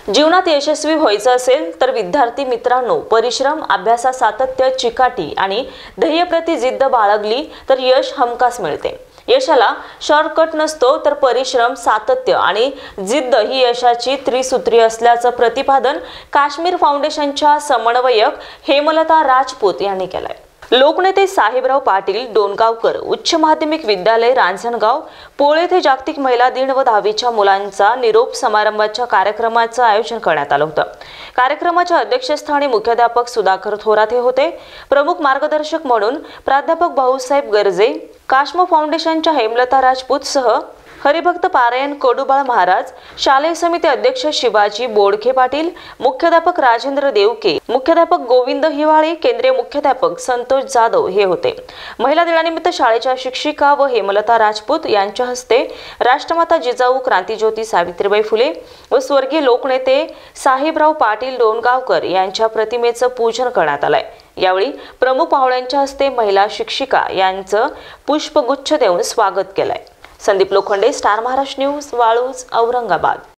जीवनात यशस्वी व्हायचं असेल तर विद्यार्थी मित्रांनो, परिश्रम, अभ्यासात सातत्य, चिकाटी आणि ध्येयप्रती जिद्द बाळगली तर यश हमखास मिळते। यशाला शॉर्टकट नसतो, तर परिश्रम, सातत्य आणि जिद्द ही यशाची त्रिसूत्री असल्याचं प्रतिपादन काश्मीर फाउंडेशनच्या समन्वयक हेमलता राजपूत यांनी केलंय। लोकनेते साहेबराव पाटील डोणगावकर उच्च माध्यमिक विद्यालय रांजणगाव पोळ येथे जागतिक महिला दिन व 10वीच्या मुलांचा निरोप समारंभाच्या कार्यक्रमाचं आयोजन करण्यात आलं होतं। कार्यक्रमाच्या अध्यक्षस्थानी मुख्याध्यापक सुधाकर थोरात हे होते। प्रमुख मार्गदर्शक म्हणून प्राध्यापक भाऊसाहेब गर्जे, काश्मीर फाउंडेशनच्या हेमलता राजपूत सह हरिभक्त पारायण कडुबाळ महाराज, शालेय समिती अध्यक्ष शिवाजी बोडखे पाटील, मुख्याध्यापक राजेंद्र देवके, मुख्याध्यापक गोविंद हिवाळे, केंद्रीय मुख्याध्यापक संतोष जाधव हे होते। महिला दिनानिमित्त शाळेच्या शिक्षिका व हेमलता राजपूत यांच्या हस्ते राष्ट्रमाता जिजाऊ, क्रांतिज्योती सावित्रीबाई फुले व स्वर्गीय लोकनेते साहेबराव पाटील डोणगावकर यांच्या प्रतिमेचं पूजन करण्यात आलंय। यावेळी प्रमुख पाहुण्यांच्या हस्ते महिला शिक्षिका यांचं पुष्पगुच्छ देऊन स्वागत केलंय। Sandeep Lokhande, star Maharashtra news, Waluj, Aurangabad.